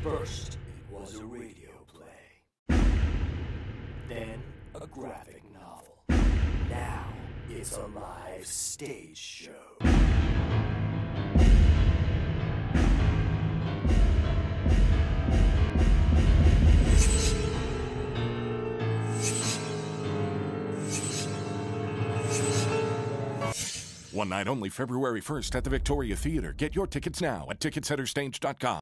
First, it was a radio play. Then, a graphic novel. Now, it's a live stage show. One night only, February 1st at the Victoria Theater. Get your tickets now at ticketsetterstage.com.